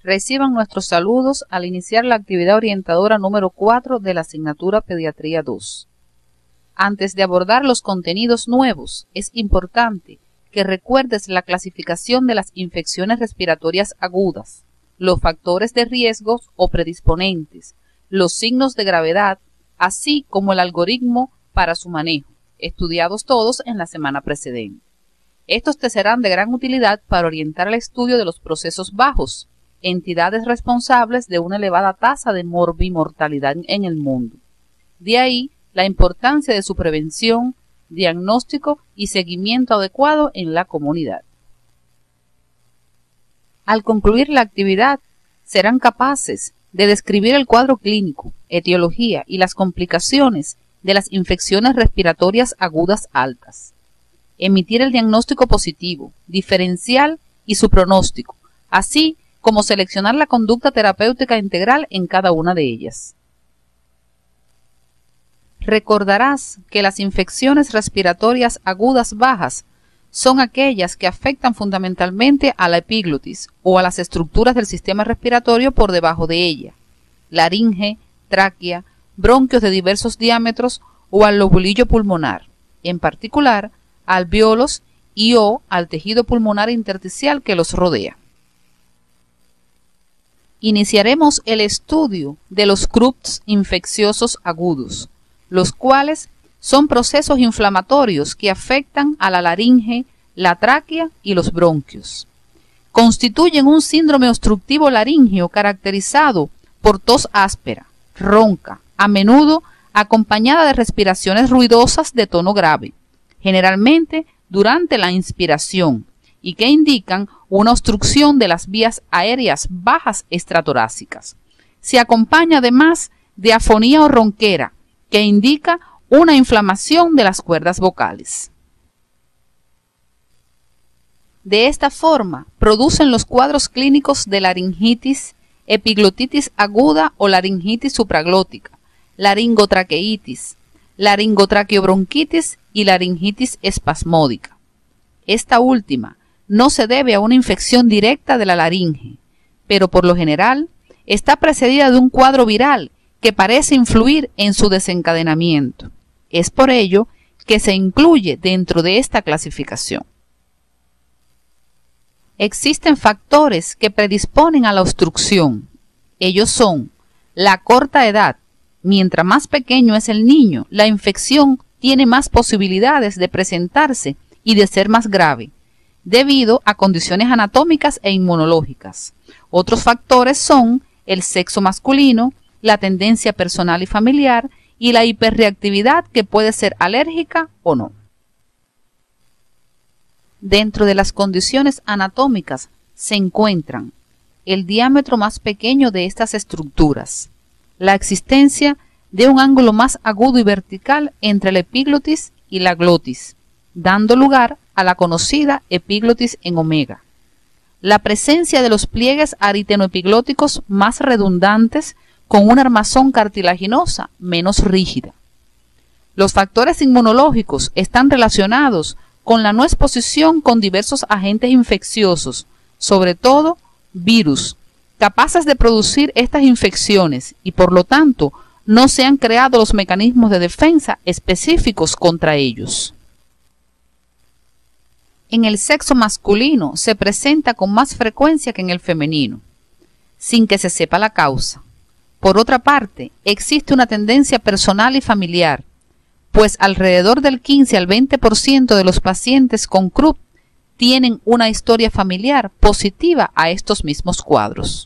Reciban nuestros saludos al iniciar la actividad orientadora número 4 de la asignatura Pediatría 2. Antes de abordar los contenidos nuevos, es importante que recuerdes la clasificación de las infecciones respiratorias agudas, los factores de riesgo o predisponentes, los signos de gravedad, así como el algoritmo para su manejo, estudiados todos en la semana precedente. Estos te serán de gran utilidad para orientar el estudio de los procesos bajos, entidades responsables de una elevada tasa de morbimortalidad en el mundo. De ahí la importancia de su prevención, diagnóstico y seguimiento adecuado en la comunidad. Al concluir la actividad, serán capaces de describir el cuadro clínico, etiología y las complicaciones de las infecciones respiratorias agudas altas, emitir el diagnóstico positivo, diferencial y su pronóstico, así como seleccionar la conducta terapéutica integral en cada una de ellas. Recordarás que las infecciones respiratorias agudas bajas son aquellas que afectan fundamentalmente a la epiglotis o a las estructuras del sistema respiratorio por debajo de ella, laringe, tráquea, bronquios de diversos diámetros o al lobulillo pulmonar, en particular alvéolos y o al tejido pulmonar intersticial que los rodea. Iniciaremos el estudio de los CRUPs infecciosos agudos, los cuales son procesos inflamatorios que afectan a la laringe, la tráquea y los bronquios. Constituyen un síndrome obstructivo laríngeo caracterizado por tos áspera, ronca, a menudo acompañada de respiraciones ruidosas de tono grave, generalmente durante la inspiración, y que indican una obstrucción de las vías aéreas bajas extratorácicas. Se acompaña además de afonía o ronquera, que indica una inflamación de las cuerdas vocales. De esta forma, producen los cuadros clínicos de laringitis, epiglotitis aguda o laringitis supraglótica, laringotraqueitis, laringotraqueobronquitis y laringitis espasmódica. Esta última no se debe a una infección directa de la laringe, pero por lo general está precedida de un cuadro viral que parece influir en su desencadenamiento. Es por ello que se incluye dentro de esta clasificación. Existen factores que predisponen a la obstrucción. Ellos son la corta edad. Mientras más pequeño es el niño, la infección tiene más posibilidades de presentarse y de ser más grave, debido a condiciones anatómicas e inmunológicas. Otros factores son el sexo masculino, la tendencia personal y familiar y la hiperreactividad que puede ser alérgica o no. Dentro de las condiciones anatómicas se encuentran el diámetro más pequeño de estas estructuras, la existencia de un ángulo más agudo y vertical entre la epiglotis y la glotis, dando lugar a la conocida epiglotis en omega, la presencia de los pliegues aritenoepiglóticos más redundantes con una armazón cartilaginosa menos rígida. Los factores inmunológicos están relacionados con la no exposición con diversos agentes infecciosos, sobre todo virus, capaces de producir estas infecciones y por lo tanto no se han creado los mecanismos de defensa específicos contra ellos. En el sexo masculino se presenta con más frecuencia que en el femenino, sin que se sepa la causa. Por otra parte, existe una tendencia personal y familiar, pues alrededor del 15 al 20% de los pacientes con CRUP tienen una historia familiar positiva a estos mismos cuadros.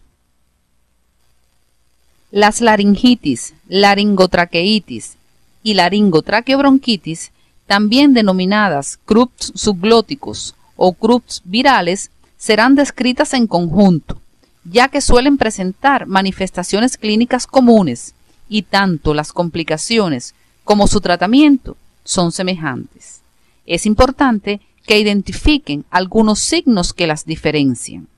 Las laringitis, laringotraqueitis y laringotraqueobronquitis, también denominadas CRUPs subglóticos o CRUPs virales, serán descritas en conjunto, ya que suelen presentar manifestaciones clínicas comunes y tanto las complicaciones como su tratamiento son semejantes. Es importante que identifiquen algunos signos que las diferencian.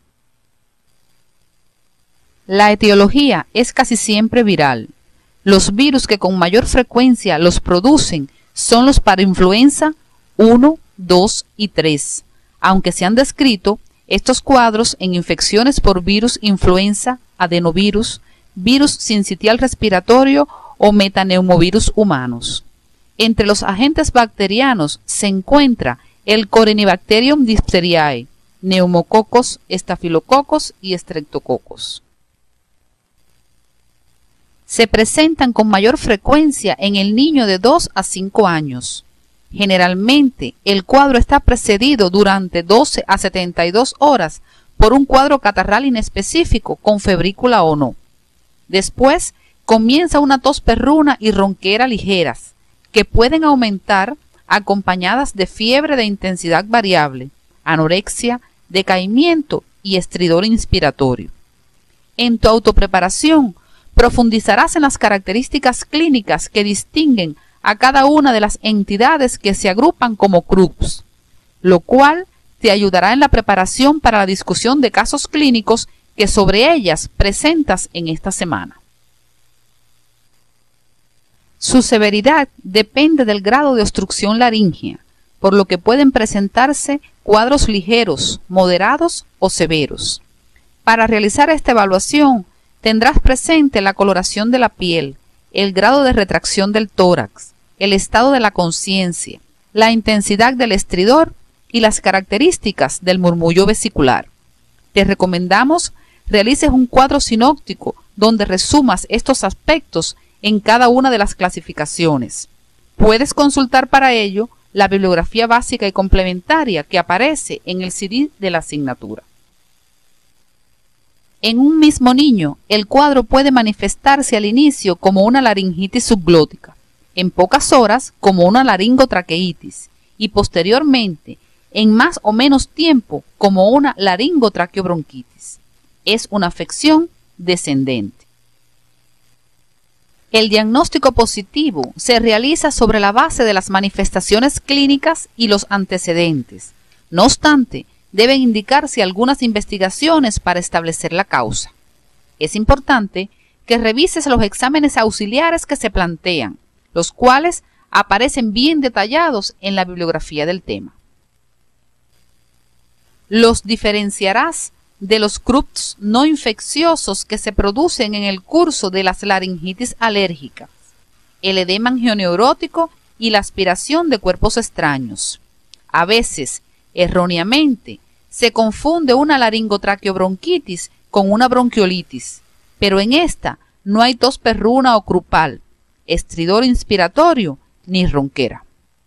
La etiología es casi siempre viral. Los virus que con mayor frecuencia los producen son los parainfluenza 1, 2 y 3, aunque se han descrito Estos cuadros en infecciones por virus influenza, adenovirus, virus sincitial respiratorio o metaneumovirus humanos. Entre los agentes bacterianos se encuentra el Corynebacterium diphtheriae, neumococos, estafilococos y streptococos. Se presentan con mayor frecuencia en el niño de 2 a 5 años. Generalmente, el cuadro está precedido durante 12 a 72 horas por un cuadro catarral inespecífico con febrícula o no. Después, comienza una tos perruna y ronquera ligeras, que pueden aumentar acompañadas de fiebre de intensidad variable, anorexia, decaimiento y estridor inspiratorio. En tu autopreparación, profundizarás en las características clínicas que distinguen a cada una de las entidades que se agrupan como CRUBs, lo cual te ayudará en la preparación para la discusión de casos clínicos que sobre ellas presentas en esta semana. Su severidad depende del grado de obstrucción laríngea, por lo que pueden presentarse cuadros ligeros, moderados o severos. Para realizar esta evaluación, tendrás presente la coloración de la piel, el grado de retracción del tórax, el estado de la conciencia, la intensidad del estridor y las características del murmullo vesicular. Te recomendamos realices un cuadro sinóptico donde resumas estos aspectos en cada una de las clasificaciones. Puedes consultar para ello la bibliografía básica y complementaria que aparece en el CD de la asignatura. En un mismo niño, el cuadro puede manifestarse al inicio como una laringitis subglótica, en pocas horas como una laringotraqueitis y posteriormente, en más o menos tiempo, como una laringotraqueobronquitis. Es una afección descendente. El diagnóstico positivo se realiza sobre la base de las manifestaciones clínicas y los antecedentes. No obstante, deben indicarse algunas investigaciones para establecer la causa. Es importante que revises los exámenes auxiliares que se plantean, los cuales aparecen bien detallados en la bibliografía del tema. Los diferenciarás de los CRUBs no infecciosos que se producen en el curso de las laringitis alérgicas, el edema angioneurótico y la aspiración de cuerpos extraños. A veces, erróneamente, se confunde una laringotraqueobronquitis con una bronquiolitis, pero en esta no hay tos perruna o crupal, estridor inspiratorio ni ronquera.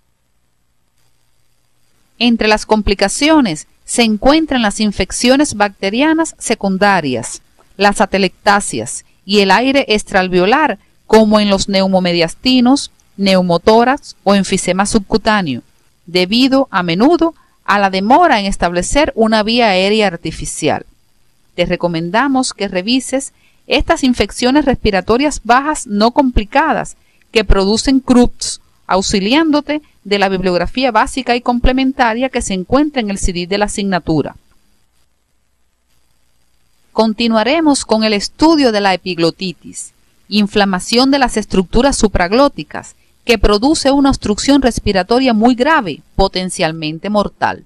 Entre las complicaciones se encuentran las infecciones bacterianas secundarias, las atelectasias y el aire extraalveolar, como en los neumomediastinos, neumotórax o enfisema subcutáneo, debido a menudo a la demora en establecer una vía aérea artificial. Te recomendamos que revises estas infecciones respiratorias bajas no complicadas que producen CRUBs, auxiliándote de la bibliografía básica y complementaria que se encuentra en el CD de la asignatura. Continuaremos con el estudio de la epiglotitis, inflamación de las estructuras supraglóticas que produce una obstrucción respiratoria muy grave, potencialmente mortal.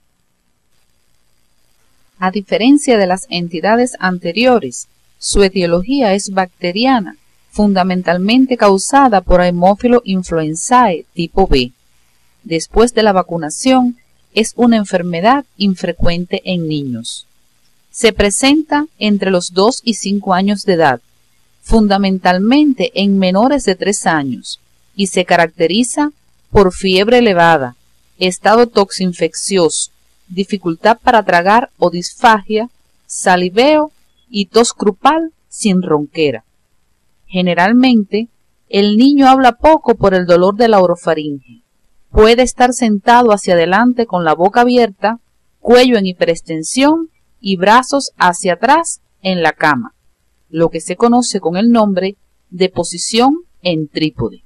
A diferencia de las entidades anteriores, su etiología es bacteriana, fundamentalmente causada por Haemophilus influenzae tipo B. Después de la vacunación, es una enfermedad infrecuente en niños. Se presenta entre los 2 y 5 años de edad, fundamentalmente en menores de 3 años, y se caracteriza por fiebre elevada, estado toxinfeccioso, dificultad para tragar o disfagia, saliveo y tos crupal sin ronquera. Generalmente, el niño habla poco por el dolor de la orofaringe. Puede estar sentado hacia adelante con la boca abierta, cuello en hiperextensión y brazos hacia atrás en la cama, lo que se conoce con el nombre de posición en trípode.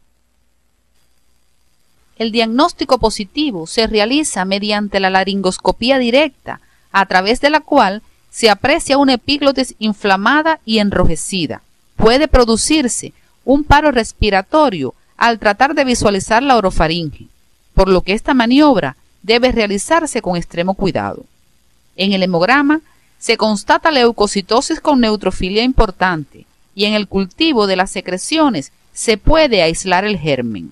El diagnóstico positivo se realiza mediante la laringoscopía directa, a través de la cual se aprecia una epiglotis inflamada y enrojecida. Puede producirse un paro respiratorio al tratar de visualizar la orofaringe, por lo que esta maniobra debe realizarse con extremo cuidado. En el hemograma se constata leucocitosis con neutrofilia importante y en el cultivo de las secreciones se puede aislar el germen.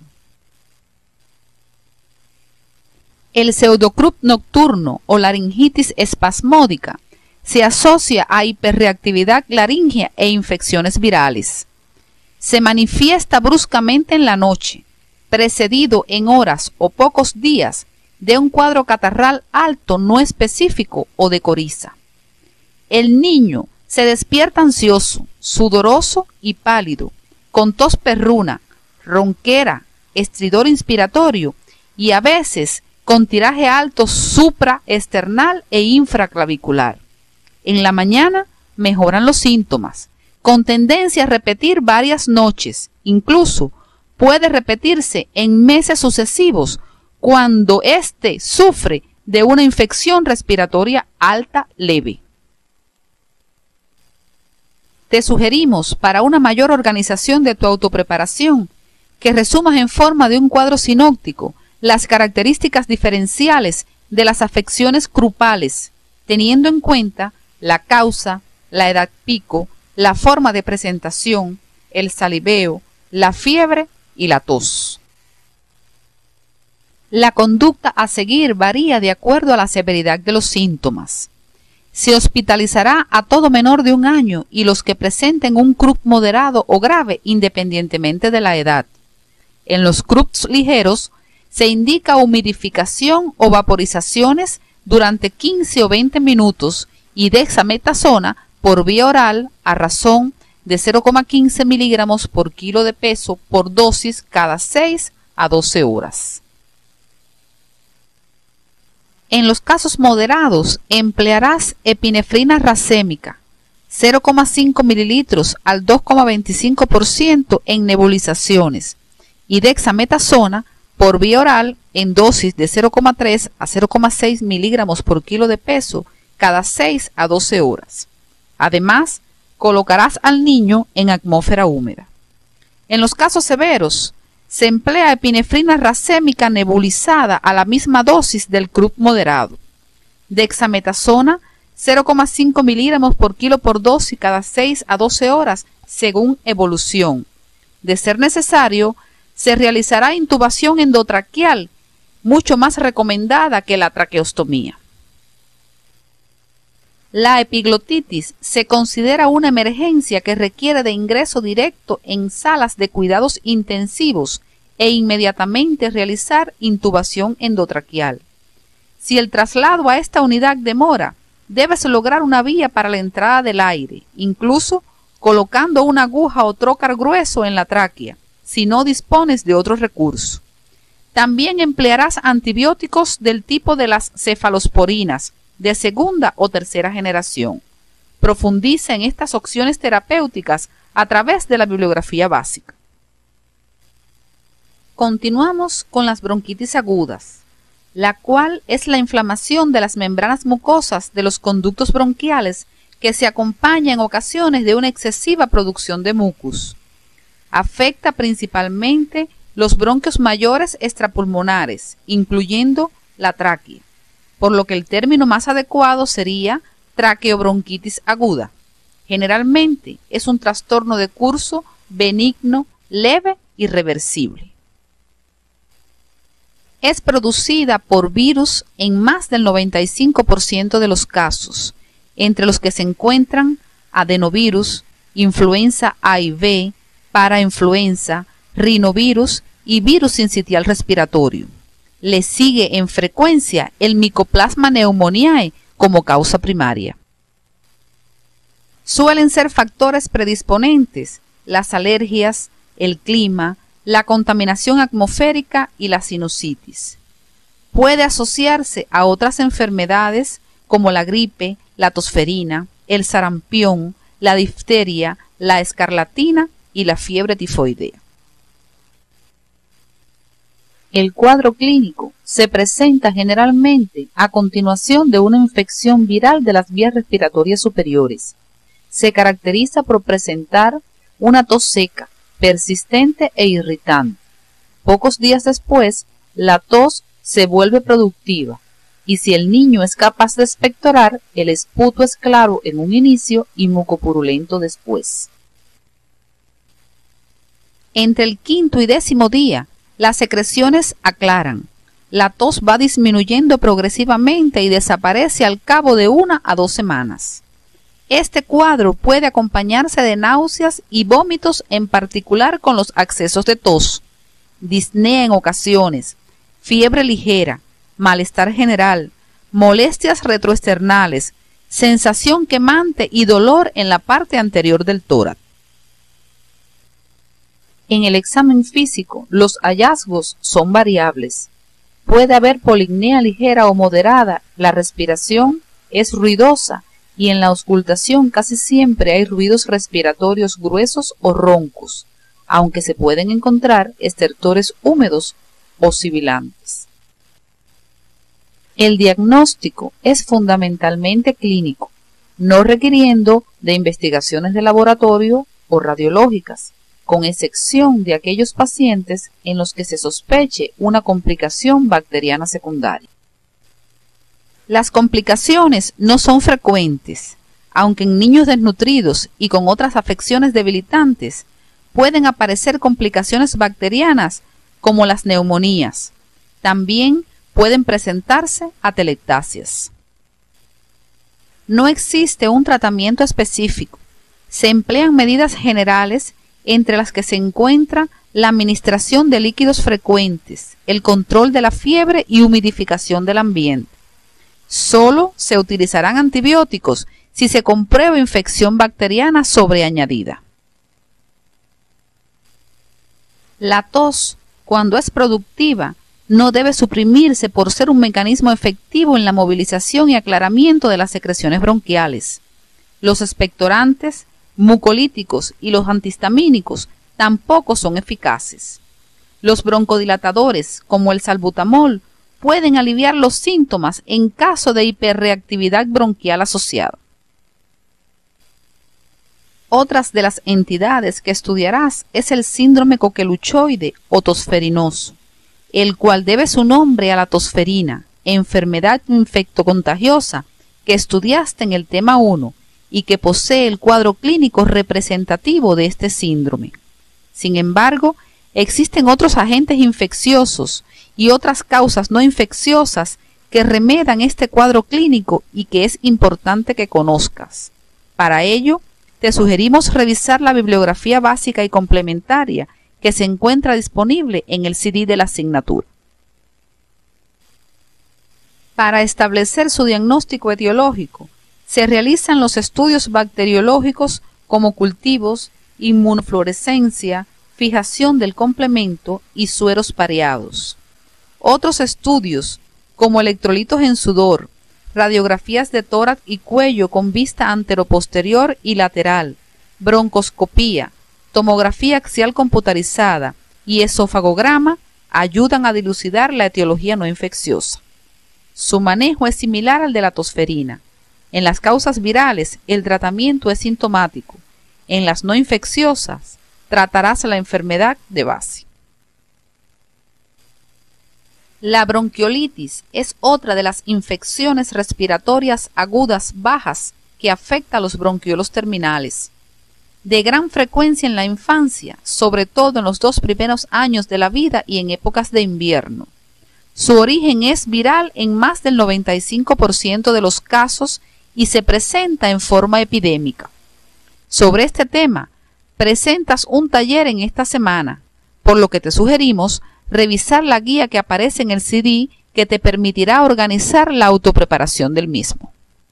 El pseudocrup nocturno o laringitis espasmódica se asocia a hiperreactividad laríngea e infecciones virales. Se manifiesta bruscamente en la noche, precedido en horas o pocos días de un cuadro catarral alto no específico o de coriza. El niño se despierta ansioso, sudoroso y pálido, con tos perruna, ronquera, estridor inspiratorio y a veces con tiraje alto supraesternal e infraclavicular. En la mañana mejoran los síntomas, con tendencia a repetir varias noches, incluso puede repetirse en meses sucesivos cuando éste sufre de una infección respiratoria alta leve. Te sugerimos, para una mayor organización de tu autopreparación, que resumas en forma de un cuadro sinóptico las características diferenciales de las afecciones crupales, teniendo en cuenta la causa, la edad pico, la forma de presentación, el saliveo, la fiebre y la tos. La conducta a seguir varía de acuerdo a la severidad de los síntomas. Se hospitalizará a todo menor de 1 año y los que presenten un crup moderado o grave independientemente de la edad. En los crups ligeros se indica humidificación o vaporizaciones durante 15 o 20 minutos y dexametasona por vía oral a razón de 0,15 miligramos por kilo de peso por dosis cada 6 a 12 horas. En los casos moderados emplearás epinefrina racémica 0,5 mililitros al 2,25% en nebulizaciones y dexametasona por vía oral en dosis de 0,3 a 0,6 miligramos por kilo de peso cada 6 a 12 horas. Además, colocarás al niño en atmósfera húmeda. En los casos severos, se emplea epinefrina racémica nebulizada a la misma dosis del crup moderado. Dexametasona 0,5 miligramos por kilo por dosis cada 6 a 12 horas según evolución. De ser necesario, se realizará intubación endotraqueal, mucho más recomendada que la traqueostomía. La epiglotitis se considera una emergencia que requiere de ingreso directo en salas de cuidados intensivos e inmediatamente realizar intubación endotraqueal. Si el traslado a esta unidad demora, debes lograr una vía para la entrada del aire, incluso colocando una aguja o trócar grueso en la tráquea, si no dispones de otro recurso. También emplearás antibióticos del tipo de las cefalosporinas, de segunda o tercera generación. Profundiza en estas opciones terapéuticas a través de la bibliografía básica. Continuamos con las bronquitis agudas, la cual es la inflamación de las membranas mucosas de los conductos bronquiales que se acompaña en ocasiones de una excesiva producción de mucus. Afecta principalmente los bronquios mayores extrapulmonares, incluyendo la tráquea, por lo que el término más adecuado sería traqueobronquitis aguda. Generalmente es un trastorno de curso benigno, leve y reversible. Es producida por virus en más del 95% de los casos, entre los que se encuentran adenovirus, influenza A y B, parainfluenza, rinovirus y virus sincitial respiratorio. Le sigue en frecuencia el Mycoplasma pneumoniae como causa primaria. Suelen ser factores predisponentes las alergias, el clima, la contaminación atmosférica y la sinusitis. Puede asociarse a otras enfermedades como la gripe, la tosferina, el sarampión, la difteria, la escarlatina y la fiebre tifoidea. El cuadro clínico se presenta generalmente a continuación de una infección viral de las vías respiratorias superiores. Se caracteriza por presentar una tos seca, persistente e irritante. Pocos días después, la tos se vuelve productiva, y si el niño es capaz de expectorar, el esputo es claro en un inicio y mucopurulento después. Entre el 5º y 10º día, las secreciones aclaran. La tos va disminuyendo progresivamente y desaparece al cabo de 1 a 2 semanas. Este cuadro puede acompañarse de náuseas y vómitos, en particular con los accesos de tos, disnea en ocasiones, fiebre ligera, malestar general, molestias retroesternales, sensación quemante y dolor en la parte anterior del tórax. En el examen físico, los hallazgos son variables. Puede haber polignia ligera o moderada, la respiración es ruidosa y en la auscultación casi siempre hay ruidos respiratorios gruesos o roncos, aunque se pueden encontrar estertores húmedos o sibilantes. El diagnóstico es fundamentalmente clínico, no requiriendo de investigaciones de laboratorio o radiológicas, con excepción de aquellos pacientes en los que se sospeche una complicación bacteriana secundaria. Las complicaciones no son frecuentes, aunque en niños desnutridos y con otras afecciones debilitantes pueden aparecer complicaciones bacterianas como las neumonías. También pueden presentarse atelectasias. No existe un tratamiento específico. Se emplean medidas generales entre las que se encuentra la administración de líquidos frecuentes, el control de la fiebre y humidificación del ambiente. Solo se utilizarán antibióticos si se comprueba infección bacteriana sobreañadida. La tos, cuando es productiva, no debe suprimirse por ser un mecanismo efectivo en la movilización y aclaramiento de las secreciones bronquiales. Los expectorantes, mucolíticos y los antihistamínicos tampoco son eficaces. Los broncodilatadores, como el salbutamol, pueden aliviar los síntomas en caso de hiperreactividad bronquial asociada. Otras de las entidades que estudiarás es el síndrome coqueluchoide o tosferinoso, el cual debe su nombre a la tosferina, enfermedad infectocontagiosa que estudiaste en el tema 1 y que posee el cuadro clínico representativo de este síndrome. Sin embargo, existen otros agentes infecciosos y otras causas no infecciosas que remedan este cuadro clínico y que es importante que conozcas. Para ello, te sugerimos revisar la bibliografía básica y complementaria que se encuentra disponible en el CD de la asignatura. Para establecer su diagnóstico etiológico, se realizan los estudios bacteriológicos como cultivos, inmunofluorescencia, fijación del complemento y sueros pareados. Otros estudios, como electrolitos en sudor, radiografías de tórax y cuello con vista anteroposterior y lateral, broncoscopía, tomografía axial computarizada y esofagograma, ayudan a dilucidar la etiología no infecciosa. Su manejo es similar al de la tosferina. En las causas virales, el tratamiento es sintomático. En las no infecciosas, tratarás la enfermedad de base. La bronquiolitis es otra de las infecciones respiratorias agudas bajas que afecta a los bronquiolos terminales. De gran frecuencia en la infancia, sobre todo en los 2 primeros años de la vida y en épocas de invierno. Su origen es viral en más del 95% de los casos y se presenta en forma epidémica. Sobre este tema, presentas un taller en esta semana, por lo que te sugerimos revisar la guía que aparece en el CD que te permitirá organizar la autopreparación del mismo.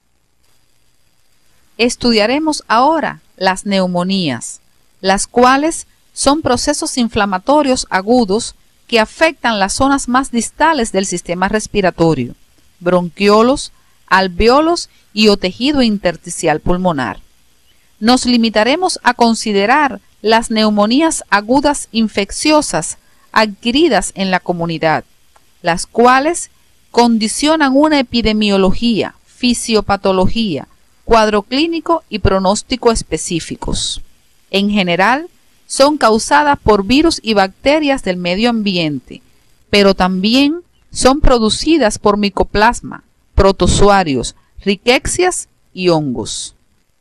Estudiaremos ahora las neumonías, las cuales son procesos inflamatorios agudos que afectan las zonas más distales del sistema respiratorio, bronquiolos, alvéolos y o tejido intersticial pulmonar. Nos limitaremos a considerar las neumonías agudas infecciosas adquiridas en la comunidad, las cuales condicionan una epidemiología, fisiopatología, cuadro clínico y pronóstico específicos. En general, son causadas por virus y bacterias del medio ambiente, pero también son producidas por micoplasma, protozoarios, riquecias y hongos.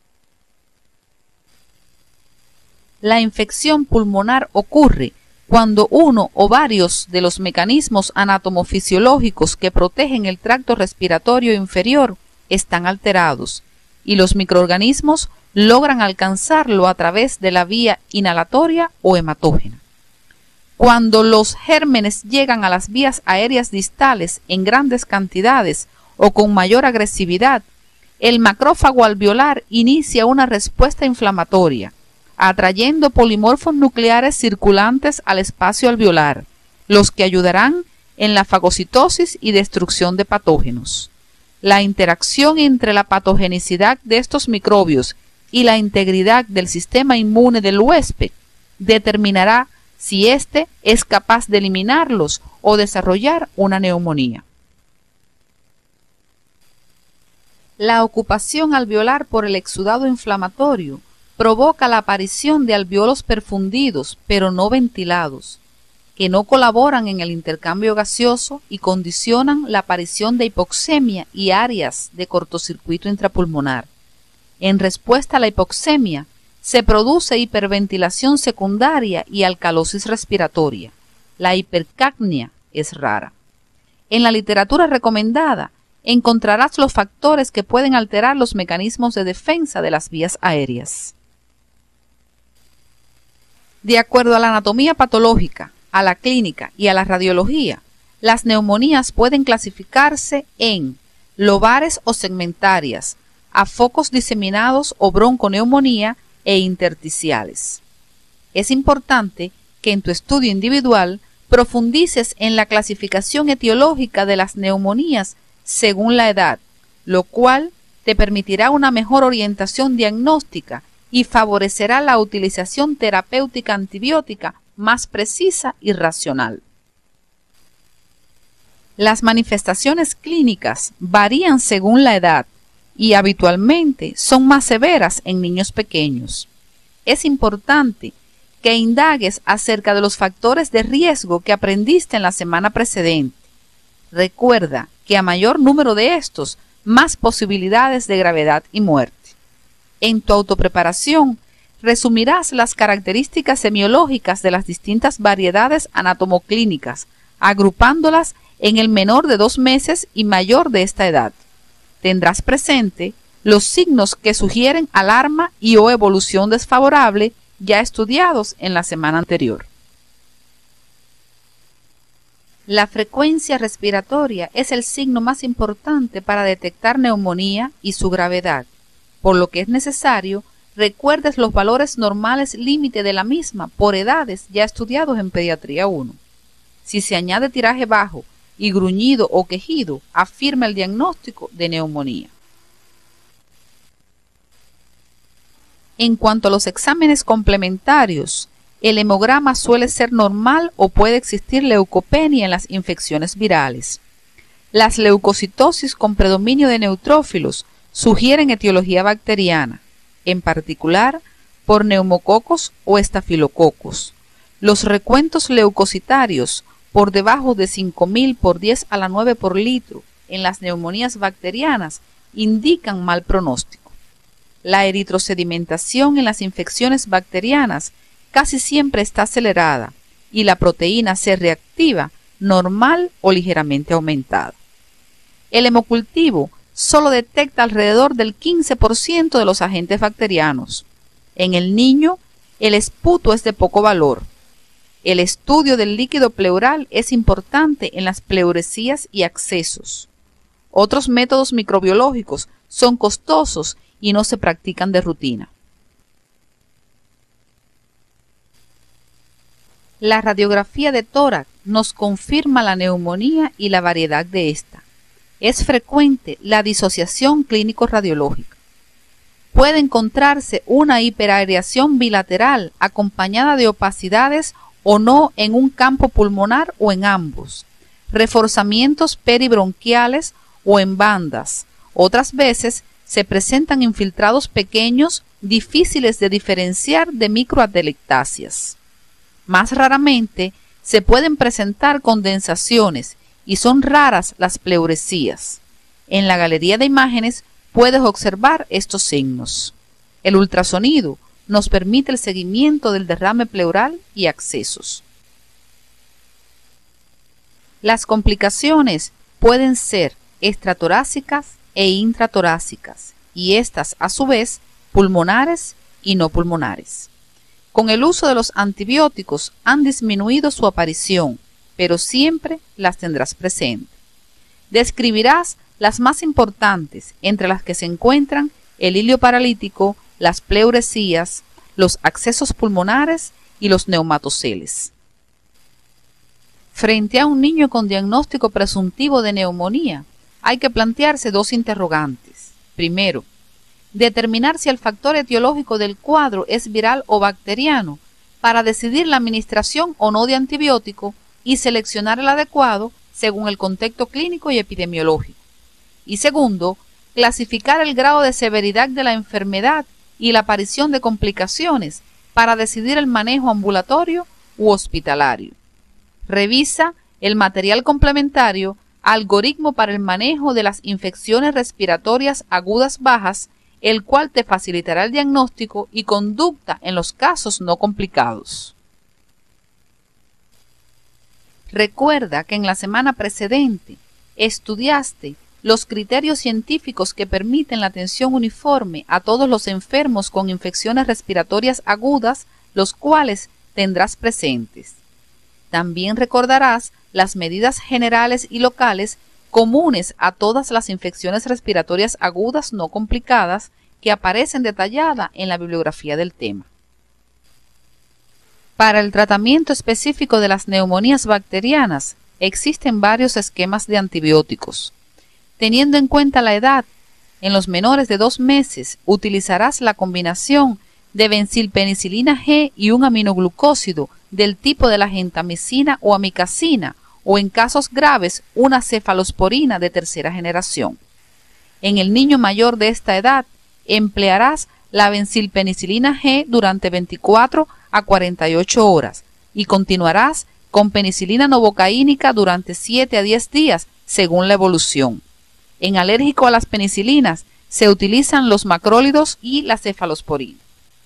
La infección pulmonar ocurre cuando uno o varios de los mecanismos anatomofisiológicos que protegen el tracto respiratorio inferior están alterados y los microorganismos logran alcanzarlo a través de la vía inhalatoria o hematógena. Cuando los gérmenes llegan a las vías aéreas distales en grandes cantidades o con mayor agresividad, el macrófago alveolar inicia una respuesta inflamatoria, atrayendo polimorfos nucleares circulantes al espacio alveolar, los que ayudarán en la fagocitosis y destrucción de patógenos. La interacción entre la patogenicidad de estos microbios y la integridad del sistema inmune del huésped determinará si éste es capaz de eliminarlos o desarrollar una neumonía. La ocupación alveolar por el exudado inflamatorio provoca la aparición de alvéolos perfundidos pero no ventilados, que no colaboran en el intercambio gaseoso y condicionan la aparición de hipoxemia y áreas de cortocircuito intrapulmonar. En respuesta a la hipoxemia, se produce hiperventilación secundaria y alcalosis respiratoria. La hipercapnia es rara. En la literatura recomendada encontrarás los factores que pueden alterar los mecanismos de defensa de las vías aéreas. De acuerdo a la anatomía patológica, a la clínica y a la radiología, las neumonías pueden clasificarse en lobares o segmentarias, a focos diseminados o bronconeumonía e intersticiales. Es importante que en tu estudio individual profundices en la clasificación etiológica de las neumonías según la edad, lo cual te permitirá una mejor orientación diagnóstica y favorecerá la utilización terapéutica antibiótica más precisa y racional. Las manifestaciones clínicas varían según la edad y habitualmente son más severas en niños pequeños. Es importante que indagues acerca de los factores de riesgo que aprendiste en la semana precedente. Recuerda que a mayor número de estos, más posibilidades de gravedad y muerte. En tu autopreparación, resumirás las características semiológicas de las distintas variedades anatomoclínicas, agrupándolas en el menor de 2 meses y mayor de esta edad. Tendrás presente los signos que sugieren alarma y o evolución desfavorable ya estudiados en la semana anterior. La frecuencia respiratoria es el signo más importante para detectar neumonía y su gravedad, por lo que es necesario recuerdes los valores normales límite de la misma por edades ya estudiados en Pediatría 1. Si se añade tiraje bajo y gruñido o quejido, afirma el diagnóstico de neumonía. En cuanto a los exámenes complementarios, el hemograma suele ser normal o puede existir leucopenia en las infecciones virales. Las leucocitosis con predominio de neutrófilos sugieren etiología bacteriana, en particular por neumococos o estafilococos. Los recuentos leucocitarios por debajo de 5.000 por 10 a la 9 por litro en las neumonías bacterianas indican mal pronóstico. La eritrosedimentación en las infecciones bacterianas casi siempre está acelerada y la proteína C reactiva normal o ligeramente aumentada. El hemocultivo solo detecta alrededor del 15% de los agentes bacterianos. En el niño, el esputo es de poco valor. El estudio del líquido pleural es importante en las pleuresías y abscesos. Otros métodos microbiológicos son costosos y no se practican de rutina. La radiografía de tórax nos confirma la neumonía y la variedad de esta. Es frecuente la disociación clínico-radiológica. Puede encontrarse una hiperareación bilateral acompañada de opacidades o no en un campo pulmonar o en ambos, reforzamientos peribronquiales o en bandas. Otras veces se presentan infiltrados pequeños difíciles de diferenciar de microatelectasias. Más raramente se pueden presentar condensaciones y son raras las pleuresías. En la galería de imágenes puedes observar estos signos. El ultrasonido nos permite el seguimiento del derrame pleural y accesos. Las complicaciones pueden ser extratorácicas e intratorácicas, y estas a su vez pulmonares y no pulmonares. Con el uso de los antibióticos han disminuido su aparición, pero siempre las tendrás presente. Describirás las más importantes, entre las que se encuentran el hilio paralítico, las pleuresías, los accesos pulmonares y los neumatoceles. Frente a un niño con diagnóstico presuntivo de neumonía, hay que plantearse dos interrogantes. Primero, determinar si el factor etiológico del cuadro es viral o bacteriano para decidir la administración o no de antibiótico y seleccionar el adecuado según el contexto clínico y epidemiológico. Y segundo, clasificar el grado de severidad de la enfermedad y la aparición de complicaciones para decidir el manejo ambulatorio u hospitalario. Revisa el material complementario Algoritmo para el manejo de las infecciones respiratorias agudas bajas, el cual te facilitará el diagnóstico y conducta en los casos no complicados. Recuerda que en la semana precedente estudiaste los criterios científicos que permiten la atención uniforme a todos los enfermos con infecciones respiratorias agudas, los cuales tendrás presentes. También recordarás las medidas generales y locales comunes a todas las infecciones respiratorias agudas no complicadas que aparecen detalladas en la bibliografía del tema. Para el tratamiento específico de las neumonías bacterianas existen varios esquemas de antibióticos. Teniendo en cuenta la edad, en los menores de 2 meses utilizarás la combinación de benzilpenicilina G y un aminoglucósido del tipo de la gentamicina o amicacina, o en casos graves una cefalosporina de tercera generación. En el niño mayor de esta edad emplearás la benzilpenicilina G durante 24 a 48 horas y continuarás con penicilina novocaínica durante 7 a 10 días según la evolución. En alérgico a las penicilinas se utilizan los macrólidos y la cefalosporina.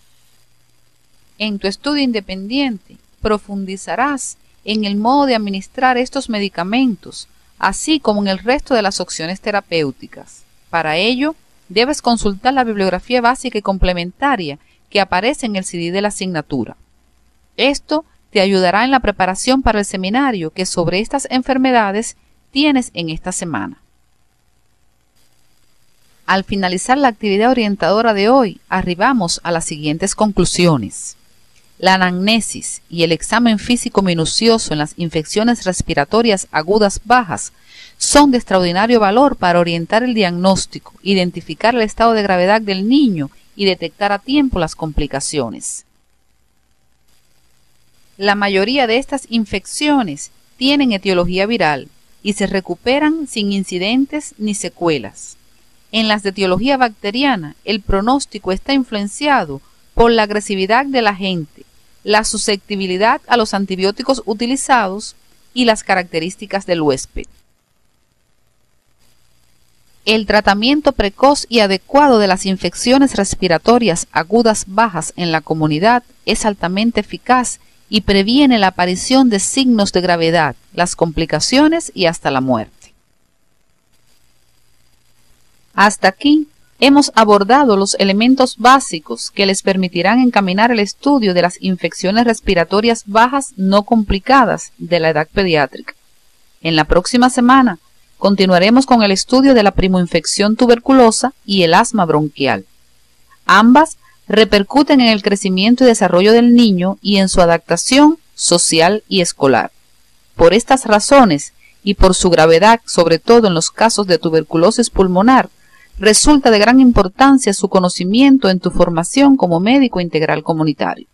En tu estudio independiente profundizarás en el modo de administrar estos medicamentos, así como en el resto de las opciones terapéuticas. Para ello, debes consultar la bibliografía básica y complementaria que aparece en el CD de la asignatura. Esto te ayudará en la preparación para el seminario que sobre estas enfermedades tienes en esta semana. Al finalizar la actividad orientadora de hoy, arribamos a las siguientes conclusiones. La anamnesis y el examen físico minucioso en las infecciones respiratorias agudas bajas son de extraordinario valor para orientar el diagnóstico, identificar el estado de gravedad del niño y detectar a tiempo las complicaciones. La mayoría de estas infecciones tienen etiología viral y se recuperan sin incidentes ni secuelas. En las de etiología bacteriana, el pronóstico está influenciado por la agresividad del agente, la susceptibilidad a los antibióticos utilizados y las características del huésped. El tratamiento precoz y adecuado de las infecciones respiratorias agudas bajas en la comunidad es altamente eficaz y previene la aparición de signos de gravedad, las complicaciones y hasta la muerte. Hasta aquí hemos abordado los elementos básicos que les permitirán encaminar el estudio de las infecciones respiratorias bajas no complicadas de la edad pediátrica. En la próxima semana continuaremos con el estudio de la primoinfección tuberculosa y el asma bronquial. Ambas repercuten en el crecimiento y desarrollo del niño y en su adaptación social y escolar. Por estas razones y por su gravedad, sobre todo en los casos de tuberculosis pulmonar, resulta de gran importancia su conocimiento en tu formación como médico integral comunitario.